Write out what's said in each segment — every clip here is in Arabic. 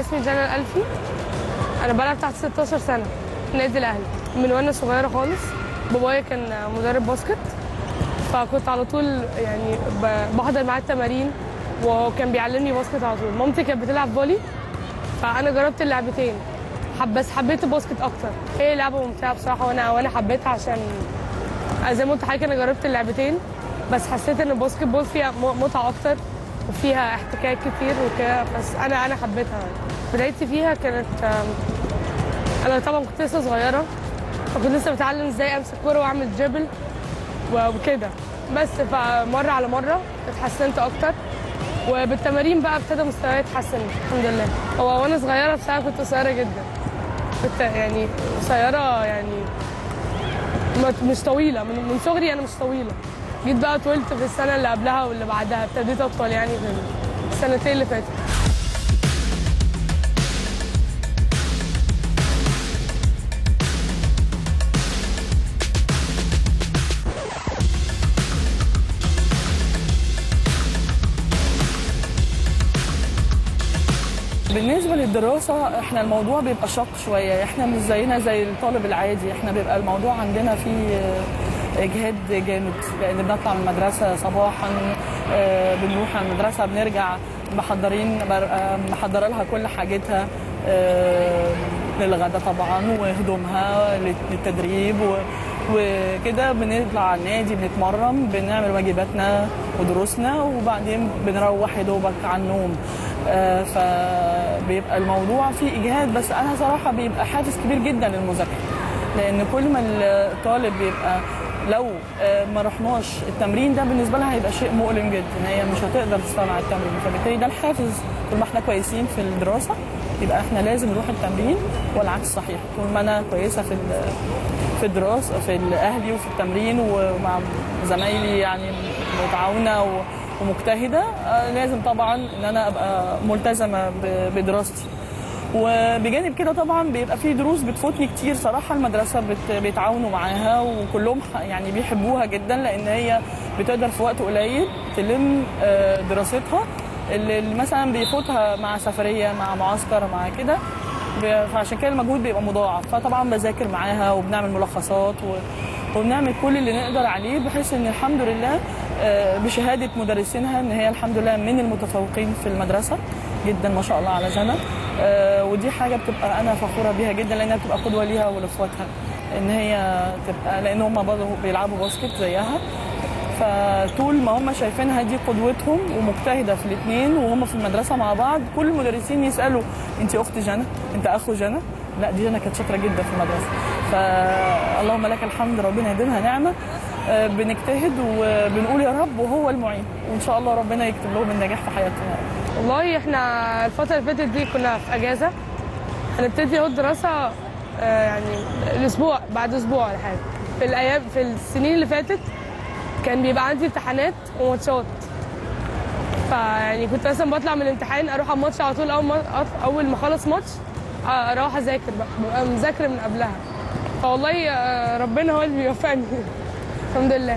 اسمي جانا الألفي. أنا بلعب تحت 16 سنة في النادي الأهلي من وأنا صغيرة خالص. بابايا كان مدرب باسكت، فكنت على طول يعني بحضر معاه التمارين وكان بيعلمني باسكت على طول. مامتي كانت بتلعب فولي، فأنا جربت اللعبتين بس حبيت الباسكت أكتر. هي لعبة ممتعة بصراحة وأنا حبيتها عشان زي ما قلت لحضرتك أنا جربت اللعبتين، بس حسيت إن الباسكت بول فيها متعة أكتر وفيها احتكاك كتير وكده، بس انا حبيتها. بدايتي فيها كانت انا طبعا كنت لسه صغيره، فكنت لسه بتعلم ازاي امسك كوره واعمل دريبل وكده، بس فمره على مره اتحسنت اكتر، وبالتمارين بقى ابتدى مستواي يتحسن الحمد لله. هو وانا صغيره بصراحه كنت قصيره جدا، كنت يعني قصيره يعني مش طويله، من صغري انا مش طويله. جيت بقى طولت في السنه اللي قبلها واللي بعدها، ابتديت اطول يعني في السنتين اللي فاتت. بالنسبة للدراسة احنا الموضوع بيبقى شاق شوية، احنا مش زينا زي الطالب العادي، احنا بيبقى الموضوع عندنا فيه اجهاد جامد، لان بنطلع من المدرسة صباحا، بنروح على المدرسة بنرجع محضره لها كل حاجتها للغدا طبعا وهدومها للتدريب وكده، بنطلع على النادي بنتمرن بنعمل واجباتنا ودروسنا وبعدين بنروح يا دوبك على النوم. فبيبقى الموضوع فيه اجهاد، بس انا صراحه بيبقى حافز كبير جدا للمذاكره، لان كل ما الطالب بيبقى لو ما رحناش التمرين ده بالنسبه لها هيبقى شيء مؤلم جدا، هي مش هتقدر تستوعب التمرين، فبالتالي ده الحافز. طول ما احنا كويسين في الدراسه يبقى احنا لازم نروح التمرين، والعكس صحيح. طول ما انا كويسه في الدراسه في اهلي وفي التمرين ومع زمايلي يعني متعاونه ومجتهده، لازم طبعا ان انا ابقى ملتزمه بدراستي. وبجانب كده طبعا بيبقى في دروس بتفوتني كتير صراحه، المدرسه بيتعاونوا معاها وكلهم يعني بيحبوها جدا، لان هي بتقدر في وقت قليل تلم دراستها اللي مثلا بيفوتها مع سفريه مع معسكر مع كده، فعشان كده المجهود بيبقى مضاعف. فطبعا بذاكر معاها وبنعمل ملخصات وبنعمل كل اللي نقدر عليه، بحيث ان الحمد لله بشهاده مدرسينها ان هي الحمد لله من المتفوقين في المدرسه جدا ما شاء الله على جنى. ودي حاجه بتبقى انا فخوره بيها جدا، لانها بتبقى قدوه ليها ولاخواتها، ان هي تبقى لان هم برضه بيلعبوا باسكت زيها، فطول ما هم شايفينها دي قدوتهم ومجتهده في الاثنين وهم في المدرسه مع بعض، كل المدرسين يسالوا انت اخت جنى؟ انت اخو جنى؟ لا دي جنى كانت شاطره جدا في المدرسه. فاللهم لك الحمد، ربنا يديمها نعمه. بنجتهد وبنقول يا رب وهو المعين، وان شاء الله ربنا يكتب لهم النجاح في حياتنا. والله احنا الفتره اللي فاتت دي كنا في اجازه، هنبتدي اهو الدراسه يعني الاسبوع بعد اسبوع ولا حاجه. في السنين اللي فاتت كان بيبقى عندي امتحانات وماتشات، فيعني كنت مثلا بطلع من الامتحان اروح على الماتش على طول، اول ما اخلص ماتش اروح اذاكر ببقى مذاكره من قبلها. فوالله ربنا هو اللي بيوفقني الحمد لله.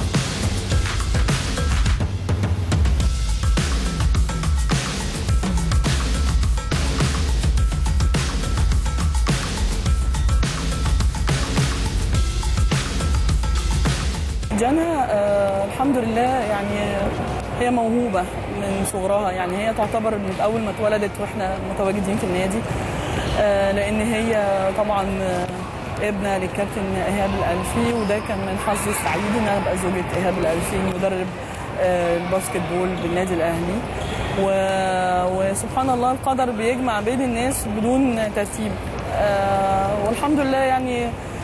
جنى الحمد لله يعني هي موهوبة من صغرها، يعني هي تعتبر من أول ما اتولدت وإحنا متواجدين في النادي، لأن هي طبعا ابنة للكابتن إيهاب الألفي، وده كان من حظي السعيد إن أنا أبقى زوجة إيهاب الألفي مدرب الباسكت بول بالنادي الأهلي. وسبحان الله القدر بيجمع بين الناس بدون ترتيب، والحمد لله يعني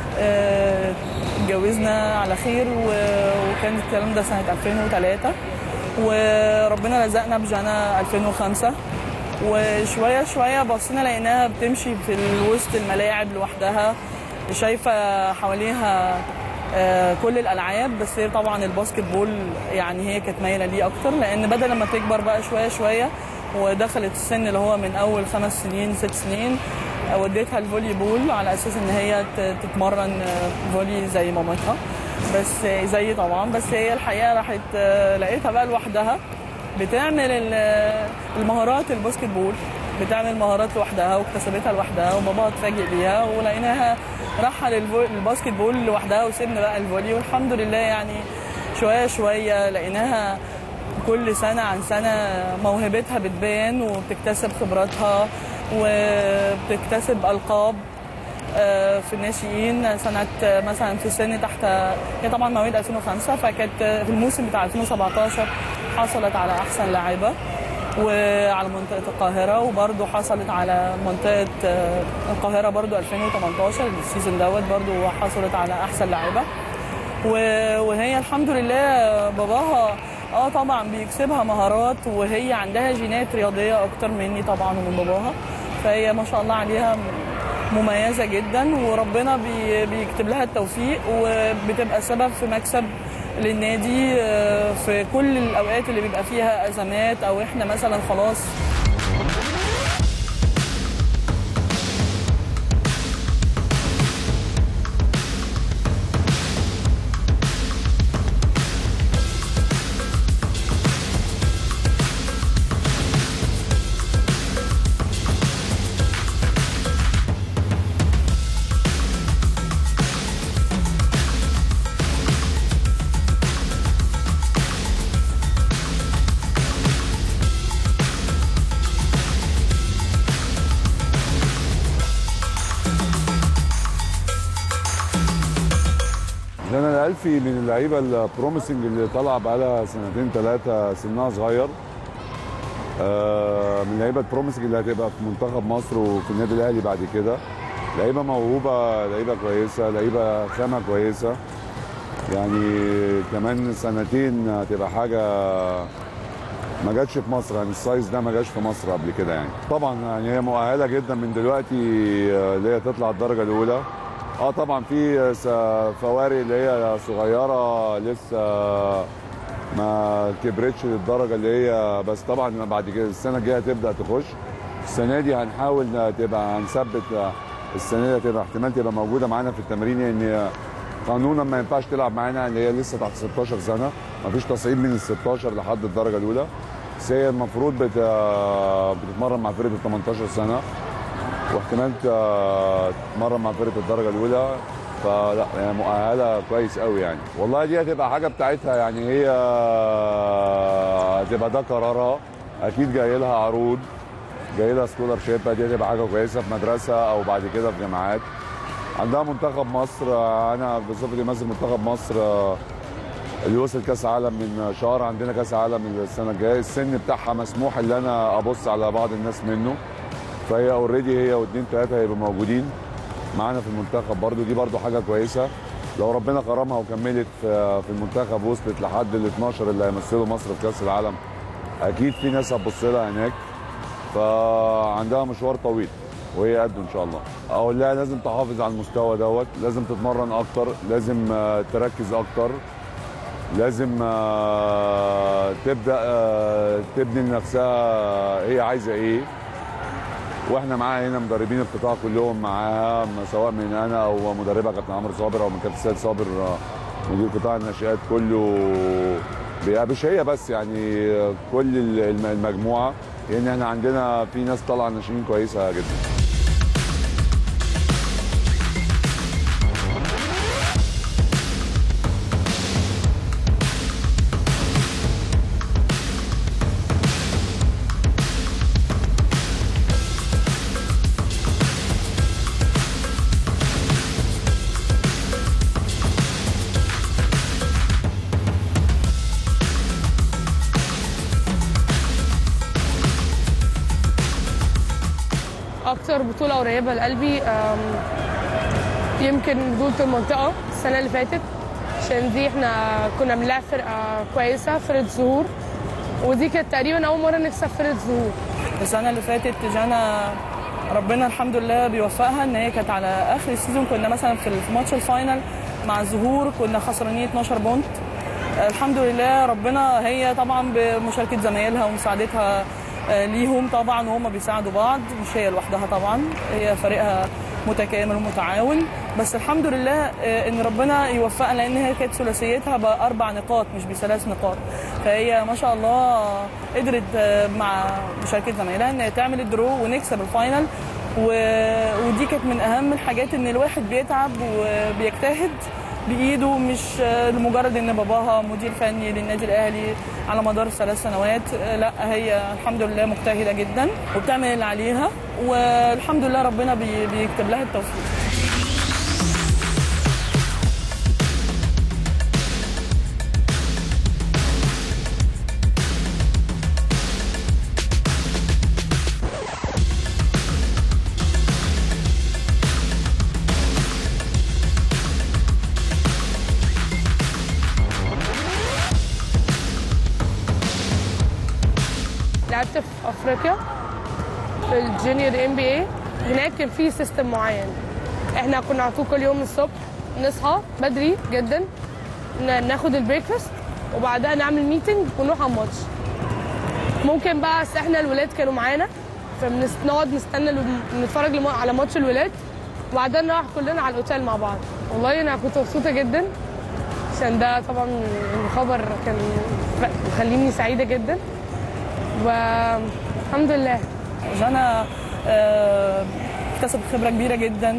اتجوزنا على خير، وكان الكلام ده سنة 2003، وربنا رزقنا بجنى 2005. وشوية شوية بصينا لقيناها بتمشي في وسط الملاعب لوحدها، شايفة حواليها كل الألعاب، بس هي طبعا الباسكت بول يعني هي كانت مايلة ليه أكتر، لأن بدل لما تكبر بقى شوية شوية ودخلت السن اللي هو من أول 5 سنين 6 سنين، وديتها الفولي بول على اساس ان هي تتمرن فولي زي مامتها، بس زي طبعا، بس هي الحقيقه راحت لقيتها بقى لوحدها بتعمل المهارات الباسكت بول بتعمل مهارات لوحدها واكتسبتها لوحدها، وباباها اتفاجئ بيها ولقيناها رايحه للباسكت بول لوحدها، وسيبنا بقى الفولي. والحمد لله يعني شويه شويه لقيناها كل سنه عن سنه موهبتها بتبان وبتكتسب خبراتها وبتكتسب القاب في الناشئين. سنه مثلا في السن تحت، هي طبعا مواليد 2005، فكانت في الموسم بتاع 2017 حصلت على احسن لاعبه وعلى منطقه القاهره، وبرده حصلت على منطقه القاهره برده 2018 السيزون دوت، برده حصلت على احسن لاعبه. وهي الحمد لله باباها طبعا بيكسبها مهارات، وهي عندها جينات رياضيه اكتر مني طبعا ومن باباها، فهي ما شاء الله عليها مميزه جدا، وربنا بيكتب لها التوفيق وبتبقى سبب في مكسب للنادي في كل الاوقات اللي بيبقى فيها ازمات او احنا مثلا خلاص. أنا الألفي من اللعيبة البروميسنج اللي طالعة بقالها سنتين ثلاثة سنها صغير، من اللعيبة البروميسنج اللي هتبقى في منتخب مصر وفي النادي الأهلي بعد كده. لعيبة موهوبة، لعيبة كويسة، لعيبة خامة كويسة، يعني كمان سنتين هتبقى حاجة ما جاتش في مصر، يعني السايز ده ما جاش في مصر قبل كده يعني. طبعا يعني هي مؤهلة جدا من دلوقتي اللي هي تطلع الدرجة الأولى. طبعا في فوارق اللي هي صغيره لسه ما كبرتش للدرجه اللي هي، بس طبعا بعد كده السنه الجايه تبدا تخش. السنه دي هنحاول تبقى هنثبت السنه دي تبقى احتمال تبقى موجوده معانا في التمرين، لان قانونا ما ينفعش تلعب معانا اللي هي لسه تحت 16 سنه، ما فيش تصعيد من ال 16 لحد الدرجه الاولى، بس هي المفروض بتتمرن مع فرقه ال 18 سنه، واحتمال تتمرن مع فرقه الدرجه الاولى، فلا يعني مؤهله كويس قوي يعني. والله دي هتبقى حاجه بتاعتها، يعني هي هتبقى ده قرارها، اكيد جاي لها عروض، جاي لها سكولر شيب، دي هتبقى حاجه كويسه في مدرسه او بعد كده في جامعات. عندها منتخب مصر، انا بصفتي ماسك منتخب مصر اللي وصل كاس عالم من شهر، عندنا كاس عالم السنه الجايه، السن بتاعها مسموح ان انا ابص على بعض الناس منه، فهي اوريدي هي واثنين ثلاثه هيبقوا موجودين معانا في المنتخب برضو، دي برضو حاجه كويسه. لو ربنا كرمها وكملت في المنتخب وصلت لحد ال 12 اللي هيمثلوا مصر في كاس العالم، اكيد في ناس هتبص لها هناك، فعندها مشوار طويل وهي قده ان شاء الله. اقول لها لازم تحافظ على المستوى دوت، لازم تتمرن اكتر، لازم تركز اكتر، لازم تبدا تبني لنفسها هي عايزه ايه، واحنا معاها هنا مدربين القطاع كلهم معاها، سواء من انا او مدربها كابتن عمرو صابر او من كابتن سيد صابر مدير قطاع الناشئات كله، مش هي بس يعني كل المجموعه، لان احنا عندنا في ناس طالعه ناشئين كويسه جدا. اكتر بطوله قريبه لقلبي يمكن بطوله المنطقه السنه اللي فاتت، عشان دي احنا كنا بنلعب فرقه كويسه، فرقه ظهور، ودي كانت تقريبا اول مره نكسب فرقه ظهور. السنه اللي فاتت جانا ربنا الحمد لله بيوفقها، ان هي كانت على اخر السيزون، كنا مثلا في ماتش الفاينل مع الظهور كنا خسرانين 12 بونت. الحمد لله ربنا، هي طبعا بمشاركه زمايلها ومساعدتها ليهم طبعا، وهم بيساعدوا بعض، مش هي لوحدها طبعا، هي فريقها متكامل ومتعاون. بس الحمد لله ان ربنا يوفقها، لان هي كانت ثلاثيتها ب4 نقاط مش ب3 نقاط، فهي ما شاء الله قدرت مع مشاركه زمايلها ان تعمل الدرو ونكسب الفاينل. ودي كانت من اهم الحاجات، ان الواحد بيتعب وبيجتهد بايده، مش لمجرد ان باباها مدير فني للنادي الاهلي على مدار 3 سنوات. لا، هي الحمد لله مجتهده جدا وبتعمل اللي عليها، والحمد لله ربنا بيكتب لها التوفيق. لعبت في افريقيا في الجونيور NBA. هناك كان في سيستم معين، احنا كنا على طول كل يوم الصبح نصحى بدري جدا، ناخد البريكفاست وبعدها نعمل ميتنج ونروح على الماتش. ممكن بقى احنا الولاد كانوا معانا، فبنقعد نستنى نتفرج على ماتش الولاد وبعدها نروح كلنا على الاوتيل مع بعض. والله انا كنت مبسوطه جدا عشان ده طبعا الخبر كان مخليني سعيده جدا، والحمد لله. جانا اكتسبت خبره كبيره جدا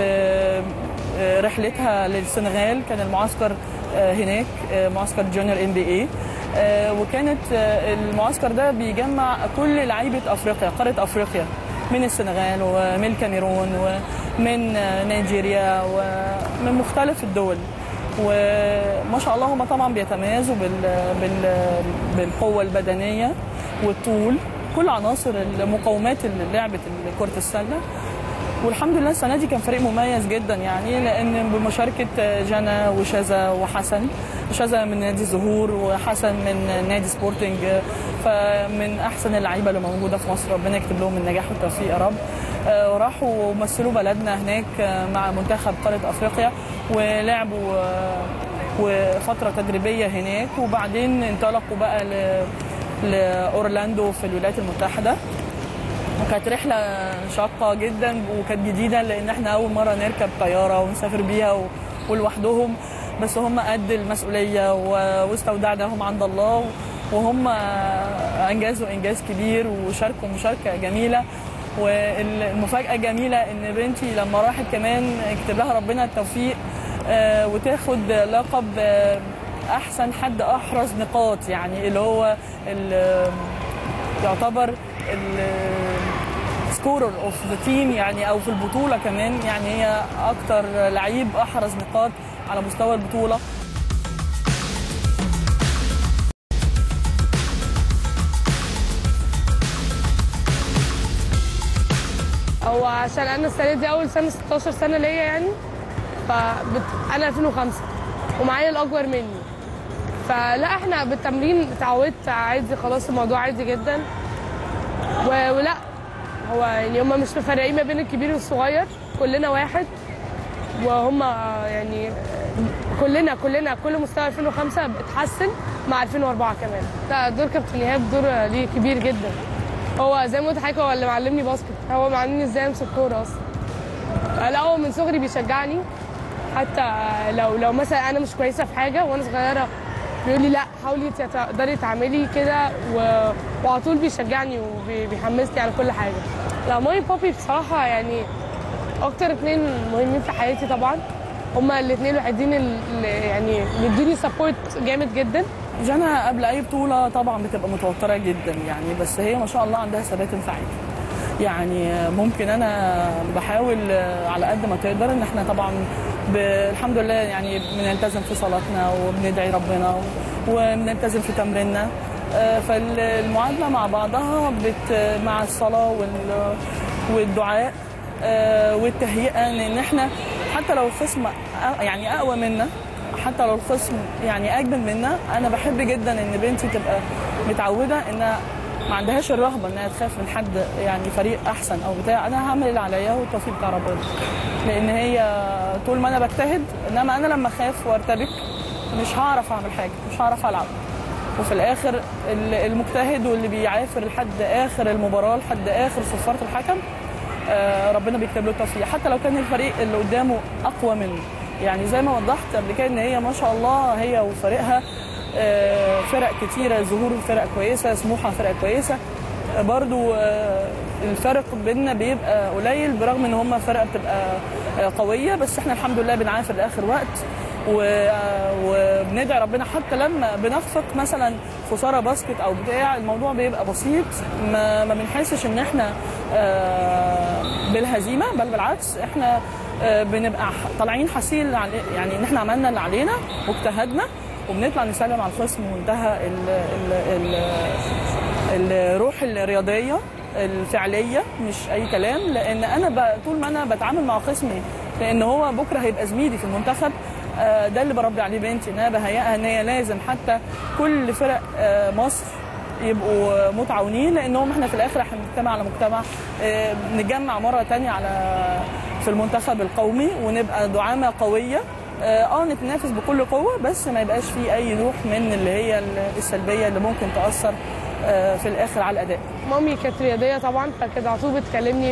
برحلتها للسنغال. كان المعسكر هناك معسكر جونيور NBA، وكانت المعسكر ده بيجمع كل لعيبه افريقيا، قاره افريقيا، من السنغال ومن الكاميرون ومن نيجيريا ومن مختلف الدول. وما شاء الله هم طبعا بيتميزوا بالقوه البدنيه والطول، كل عناصر المقومات اللي لعبه كره السله. والحمد لله السنه دي كان فريق مميز جدا، يعني لان بمشاركه جنى وشذا وحسن. شذا من نادي الزهور وحسن من نادي سبورتنج، فمن احسن اللعيبه اللي موجوده في مصر، ربنا يكتب لهم النجاح والتوفيق يا رب. وراحوا مثلوا بلدنا هناك مع منتخب قاره افريقيا، ولعبوا وفتره تدريبيه هناك، وبعدين انطلقوا بقى لأورلاندو في الولايات المتحدة. وكانت رحلة شاقة جدا وكانت جديدة، لأن احنا أول مرة نركب طيارة ونسافر بيها ولوحدهم، بس هم قد المسؤولية واستودعناهم عند الله، وهم أنجزوا إنجاز كبير وشاركوا مشاركة جميلة. والمفاجأة جميلة إن بنتي لما راحت كمان كتب لها ربنا التوفيق وتاخد لقب احسن حد احرز نقاط، يعني اللي هو يعتبر السكورر اوف ذا تيم، يعني او في البطوله كمان، يعني هي اكتر لعيب احرز نقاط على مستوى البطوله. هو عشان انا السنه دي اول سنه 16 سنه ليا يعني، انا 2005 ومعايا الاكبر مني، فلا احنا بالتمرين اتعودت عادي، خلاص الموضوع عادي جدا. ولا هو يعني هم مش مفرقين ما بين الكبير والصغير، كلنا واحد، وهم يعني كلنا كل مستوى 2005 اتحسن مع 2004 كمان. لا، دور كابتن ايهاب دور ليه كبير جدا. هو زي ما قلت لحضرتك هو اللي معلمني باسكت، هو معلمني ازاي امسك كوره اصلا. لا، هو من صغري بيشجعني، حتى لو مثلا انا مش كويسه في حاجه وانا صغيره بيقول لي لا حاولي تقدري تعملي كده، وعلى طول بيشجعني وبيحمسني على كل حاجه. لا، مامي وبابي بصراحه يعني اكتر اتنين مهمين في حياتي طبعا، هما الاتنين الوحيدين اللي يعني بيدوني سبورت جامد جدا. جنى قبل اي بطوله طبعا بتبقى متوتره جدا يعني، بس هي ما شاء الله عندها ثبات انفعالي. يعني ممكن انا بحاول على قد ما تقدر ان احنا طبعا الحمد لله يعني بنلتزم في صلاتنا وبندعي ربنا وبنلتزم في تمريننا، فالمعادله مع بعضها مع الصلاه والدعاء والتهيئه، ان احنا حتى لو الخصم يعني اقوى منا، حتى لو الخصم يعني اجمل منا، انا بحب جدا ان بنتي تبقى متعوده انها ما عندهاش الرغبه انها تخاف من حد، يعني فريق احسن او بتاع. انا هعمل اللي عليا والتوفيق بتاع ربنا، لان هي طول ما انا بجتهد، انما انا لما اخاف وارتبك مش هعرف اعمل حاجه، مش هعرف العب. وفي الاخر المجتهد واللي بيعافر لحد اخر المباراه، لحد اخر صفاره الحكم، ربنا بيكتب له التوفيق، حتى لو كان الفريق اللي قدامه اقوى منه. يعني زي ما وضحت قبل كده ان هي ما شاء الله هي وفريقها فرق كتيره، ظهور فرق كويسه، سموحه فرقه كويسه برضو. الفرق بيننا بيبقى قليل برغم ان هم فرقه بتبقى قويه، بس احنا الحمد لله بنعافر لاخر وقت وبندعي ربنا. حتى لما بنخفق مثلا خساره باسكت او بتاع، الموضوع بيبقى بسيط، ما بنحسش ان احنا بالهزيمه، بل بالعكس احنا بنبقى طالعين حاسين يعني ان احنا عملنا اللي علينا واجتهدنا، وبنطلع نسلم على الخصم وانتهى الروح الرياضيه الفعليه، مش اي كلام. لان انا طول ما انا بتعامل مع خصمي، لان هو بكره هيبقى زميلي في المنتخب، ده اللي بربي عليه بنتي، ان انا بهيئها ان هي لازم حتى كل فرق مصر يبقوا متعاونين، لانهم احنا في الاخر هنجتمع على مجتمع، نجمع مره ثانيه في المنتخب القومي، ونبقى دعامه قويه، نتنافس بكل قوه، بس ما يبقاش في اي روح من اللي هي السلبيه اللي ممكن تاثر في الاخر على الاداء. مامي كانت رياضيه طبعا، فكانت على طول بتكلمني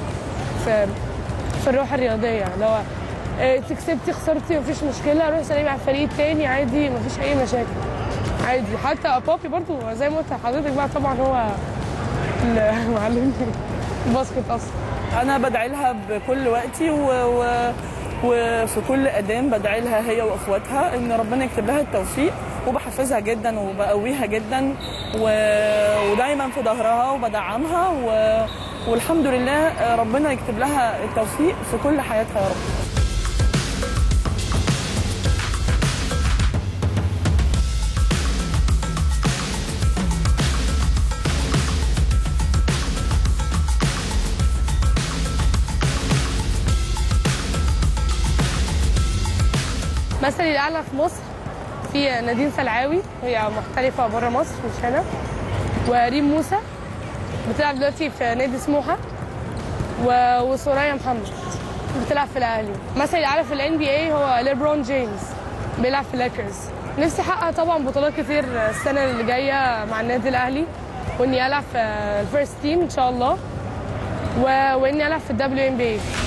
في الروح الرياضيه، اللي هو كسبتي خسرتي مفيش مشكله، روحي سلمي على الفريق التاني عادي، مفيش اي مشاكل عادي. حتى بابي برضو زي ما قلت لحضرتك بقى، طبعا هو اللي معلمني الباسكت اصلا. انا بدعي لها بكل وقتي وفي كل اذان بدعي لها هي واخواتها ان ربنا يكتب لها التوفيق، وبحفزها جدا وبقويها جدا ودايما في ظهرها وبدعمها والحمد لله ربنا يكتب لها التوفيق في كل حياتها يا رب. مثلي الاعلى في مصر في نادين سلعاوي، هي محترفه بره مصر مش هنا، وريم موسى بتلعب دلوقتي في نادي سموحه، وسوريا محمد بتلعب في الاهلي. مثلي الاعلى في الان بي اي هو ليبرون جيمس بيلعب في لاكرز. نفسي احقق طبعا بطولات كتير السنه اللي جايه مع النادي الاهلي، واني العب في الفيرست تيم ان شاء الله، واني العب في الدبليو ام بي اي.